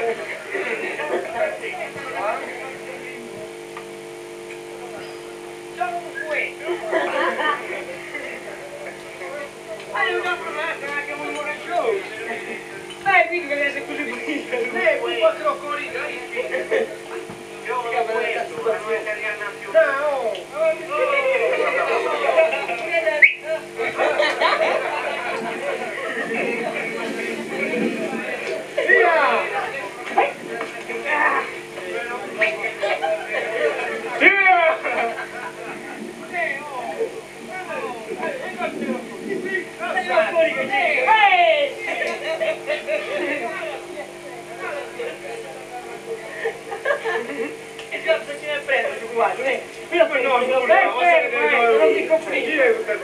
Dai, quindi che deve essere così bonito. Un po' troppo lì, dai. Io non lo questo, non è italiana più. Che cazzo ce ne prende su qua? Non ti compri.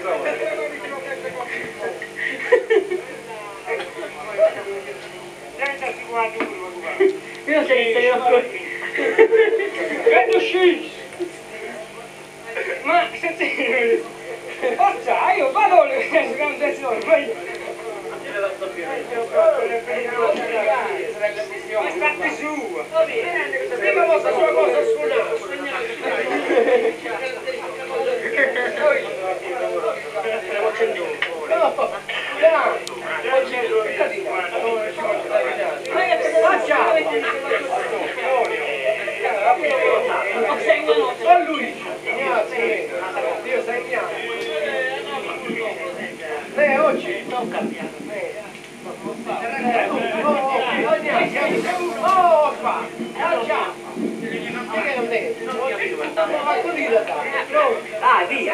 Io sei così. Vedo sci! Ma senti, forza, io vado alle organizzazioni, poi... Ma state su! Prima volta sua cosa suonare! Oggi sto cambiando. Oh, qua! Ah, via!